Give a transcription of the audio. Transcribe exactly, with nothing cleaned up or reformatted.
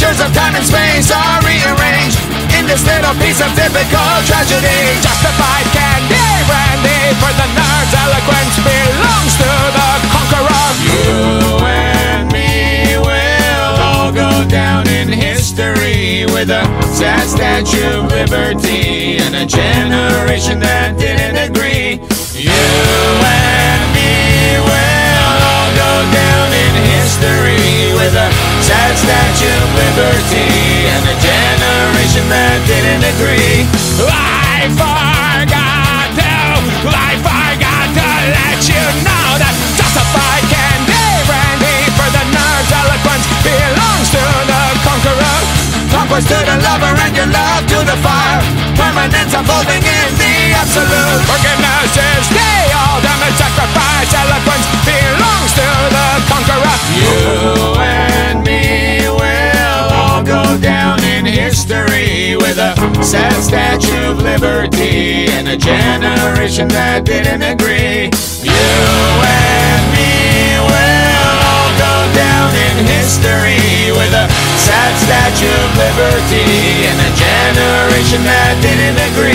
Features of time and space are rearranged in this little piece of typical tragedy. Justified candy brandy for the nerds. Eloquence belongs to the conqueror. You and me will all go down in history with a sad Statue of Liberty and a generation that didn't agree. You and me will all go down in history with a sad Statue of Liberty and a generation that didn't agree. I forgot to, I forgot to let you know that justified candy brandy for the nerds. Eloquence belongs to the conqueror. Conquest to the lover and your love to the fire. Permanence unfolding in the absolute. Forgiveness is the ultimate sacrifice. Eloquence belongs to the conqueror. You and me will all go down in history with a sad Statue of Liberty and a generation that didn't agree. You and me will all go down in history with a sad Statue of Liberty and a generation that didn't agree.